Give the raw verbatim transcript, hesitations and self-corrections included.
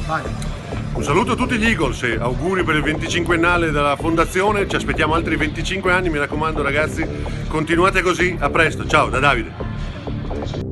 Vai. Un saluto a tutti gli Eagles e auguri per il venticinquennale della fondazione, ci aspettiamo altri venticinque anni, mi raccomando ragazzi, continuate così, a presto, ciao da Davide.